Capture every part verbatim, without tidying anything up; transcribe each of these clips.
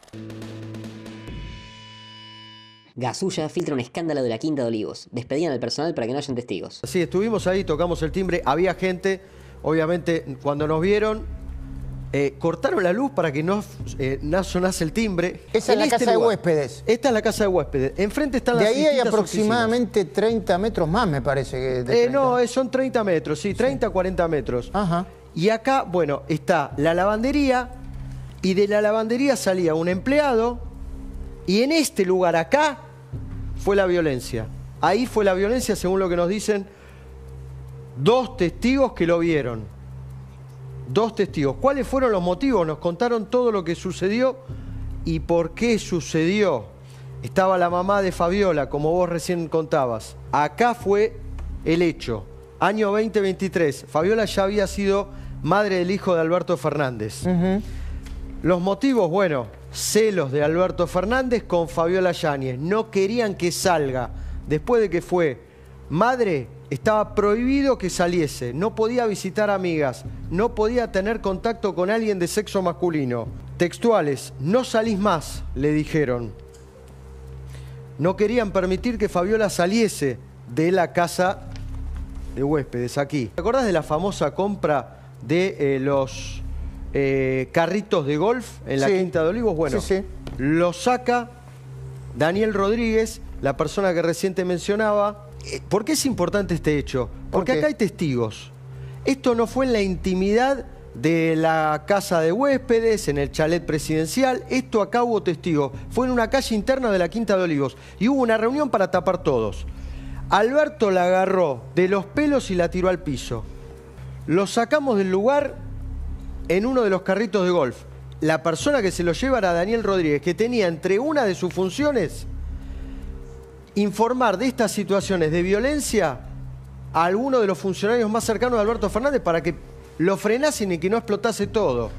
Gasulla filtra un escándalo de la Quinta de Olivos. Despedían al personal para que no hayan testigos. Sí, estuvimos ahí, tocamos el timbre, había gente, obviamente cuando nos vieron, eh, cortaron la luz para que no, eh, no sonase el timbre. Esa es la este casa lugar. de huéspedes. Esta es la casa de huéspedes. Enfrente están De las ahí hay distintas aproximadamente treinta metros más, me parece. Que de eh, no, eh, son treinta metros, sí, treinta, cuarenta metros. Ajá. Y acá, bueno, está la lavandería y de la lavandería salía un empleado y en este lugar acá fue la violencia. Ahí fue la violencia, según lo que nos dicen dos testigos que lo vieron. Dos testigos. ¿Cuáles fueron los motivos? Nos contaron todo lo que sucedió y por qué sucedió. Estaba la mamá de Fabiola, como vos recién contabas. Acá fue el hecho. Año veinte veintitrés. Fabiola ya había sido madre del hijo de Alberto Fernández. Uh-huh. Los motivos, bueno, celos de Alberto Fernández con Fabiola Yáñez. No querían que salga. Después de que fue madre, estaba prohibido que saliese. No podía visitar amigas. No podía tener contacto con alguien de sexo masculino. Textuales, no salís más, le dijeron. No querían permitir que Fabiola saliese de la casa de huéspedes aquí. ¿Te acordás de la famosa compra de eh, los eh, carritos de golf en la sí. Quinta de Olivos? Bueno, sí, sí. lo saca Daniel Rodríguez, la persona que recién te mencionaba. ¿Por qué es importante este hecho? Porque acá hay testigos. Esto no fue en la intimidad de la casa de huéspedes, en el chalet presidencial. Esto acá hubo testigos. Fue en una calle interna de la Quinta de Olivos. Y hubo una reunión para tapar todos. Alberto la agarró de los pelos y la tiró al piso. Lo sacamos del lugar en uno de los carritos de golf. La persona que se lo lleva era Daniel Rodríguez, que tenía entre una de sus funciones informar de estas situaciones de violencia a alguno de los funcionarios más cercanos de Alberto Fernández para que lo frenasen y que no explotase todo.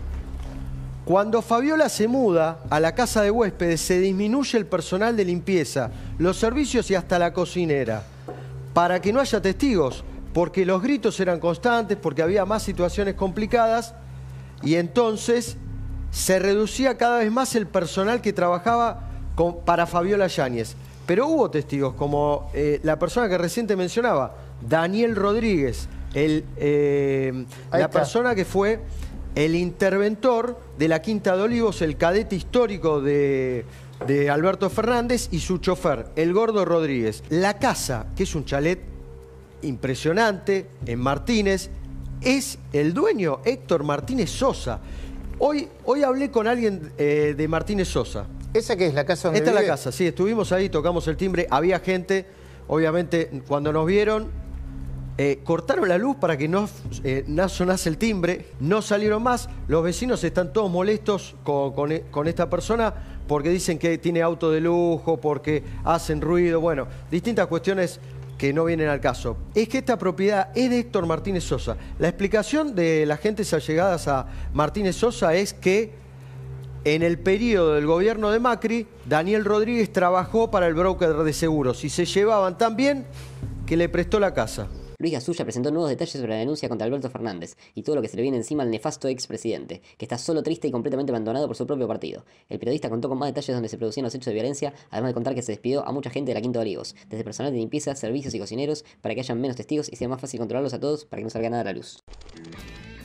Cuando Fabiola se muda a la casa de huéspedes, se disminuye el personal de limpieza, los servicios y hasta la cocinera, para que no haya testigos, porque los gritos eran constantes, porque había más situaciones complicadas y entonces se reducía cada vez más el personal que trabajaba con, para Fabiola Yáñez. Pero hubo testigos, como eh, la persona que recién te mencionaba, Daniel Rodríguez, el, eh, la está. persona que fue el interventor de la Quinta de Olivos, el cadete histórico de, de Alberto Fernández y su chofer, el Gordo Rodríguez. La casa, que es un chalet impresionante en Martínez, es el dueño Héctor Martínez Sosa. Hoy, hoy hablé con alguien eh, de Martínez Sosa. ¿Esa qué es la casa donde Esta vive? es la casa, sí, estuvimos ahí, tocamos el timbre, había gente, obviamente cuando nos vieron, eh, cortaron la luz para que no, eh, no sonase el timbre, no salieron más, los vecinos están todos molestos con, con, con esta persona porque dicen que tiene auto de lujo, porque hacen ruido, bueno, distintas cuestiones que no vienen al caso. Es que esta propiedad es de Héctor Martínez Sosa. La explicación de las gentes allegadas a Martínez Sosa es que en el periodo del gobierno de Macri, Daniel Rodríguez trabajó para el broker de seguros y se llevaban tan bien que le prestó la casa. Luis Gasulla presentó nuevos detalles sobre la denuncia contra Alberto Fernández y todo lo que se le viene encima al nefasto expresidente, que está solo, triste y completamente abandonado por su propio partido. El periodista contó con más detalles donde se producían los hechos de violencia, además de contar que se despidió a mucha gente de la Quinta de Olivos, desde personal de limpieza, servicios y cocineros, para que haya menos testigos y sea más fácil controlarlos a todos para que no salga nada a la luz.